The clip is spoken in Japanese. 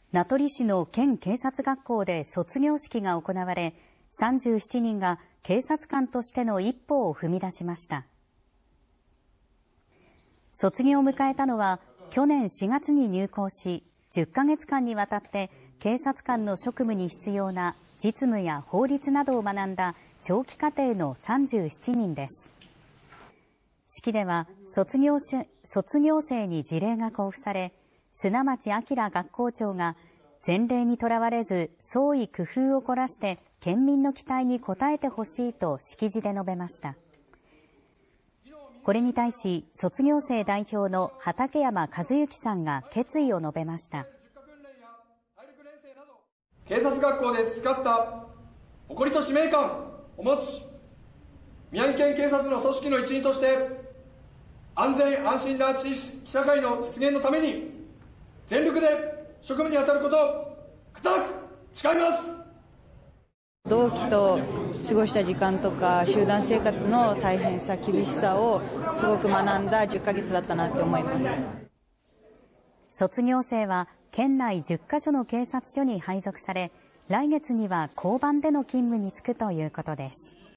名取市の県警察学校で卒業式が行われ、37人が警察官としての一歩を踏み出しました。卒業を迎えたのは、去年4月に入校し、10ヶ月間にわたって警察官の職務に必要な実務や法律などを学んだ長期課程の37人です。式では卒業生に辞令が交付され、砂町明学校長が前例にとらわれず創意工夫を凝らして県民の期待に応えてほしいと式辞で述べました。これに対し卒業生代表の畠山和幸さんが決意を述べました。 警察学校で培った誇りと使命感を持ち、宮城県警察の組織の一員として安全安心な地域社会の実現のために全力で職務に当たることを固く誓います。 同期と過ごした時間とか集団生活の大変さ、厳しさをすごく学んだ10ヶ月だったなって思います。 卒業生は県内10カ所の警察署に配属され、来月には交番での勤務に就くということです。